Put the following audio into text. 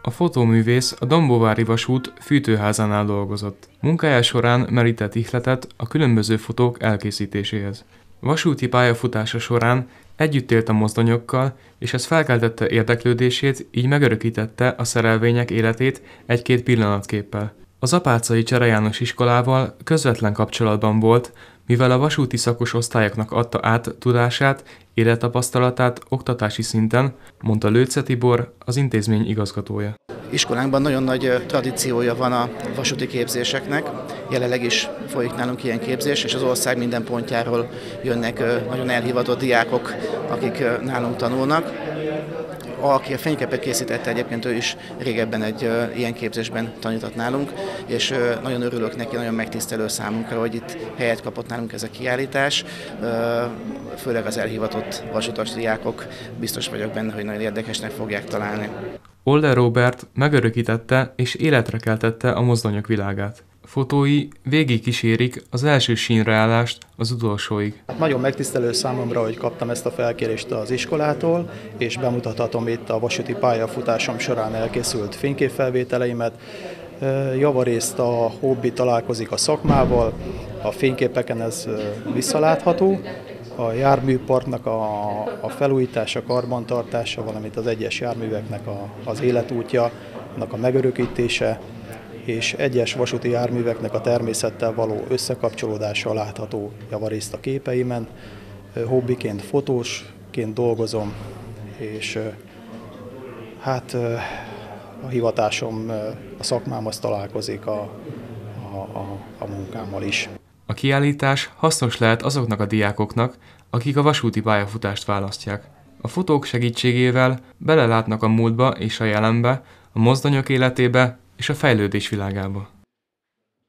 A fotóművész a Dombóvári vasút fűtőházánál dolgozott. Munkája során merített ihletet a különböző fotók elkészítéséhez. Vasúti pályafutása során együtt élt a mozdonyokkal, és ez felkeltette érdeklődését, így megörökítette a szerelvények életét egy-két pillanatképpel. Az Apáczai Csere János iskolával közvetlen kapcsolatban volt, mivel a vasúti szakos osztályoknak adta át tudását, élettapasztalatát oktatási szinten, mondta Lőcze Tibor, az intézmény igazgatója. Iskolánkban nagyon nagy tradíciója van a vasúti képzéseknek, jelenleg is folyik nálunk ilyen képzés, és az ország minden pontjáról jönnek nagyon elhivatott diákok, akik nálunk tanulnak. Aki a fényképet készítette, egyébként ő is régebben egy ilyen képzésben tanított nálunk, és nagyon örülök neki, nagyon megtisztelő számunkra, hogy itt helyet kapott nálunk ez a kiállítás, főleg az elhivatott vasutas diákok, biztos vagyok benne, hogy nagyon érdekesnek fogják találni. Older Róbert megörökítette és életre keltette a mozdonyok világát. Fotói végig kísérik az első sínre állást az utolsóig. Nagyon megtisztelő számomra, hogy kaptam ezt a felkérést az iskolától, és bemutathatom itt a vasúti pályafutásom során elkészült fényképfelvételeimet. Javarészt a hobbi találkozik a szakmával, a fényképeken ez visszalátható. A járműparknak a felújítása, karbantartása, valamint az egyes járműveknek az életútja, annak a megörökítése, és egyes vasúti járműveknek a természettel való összekapcsolódása látható javarészt a képeimen. Hobbiként, fotósként dolgozom, és hát a hivatásom, a szakmámhoz találkozik a munkámmal is. A kiállítás hasznos lehet azoknak a diákoknak, akik a vasúti pályafutást választják. A fotók segítségével belelátnak a múltba és a jelenbe, a mozdonyok életébe és a fejlődés világába.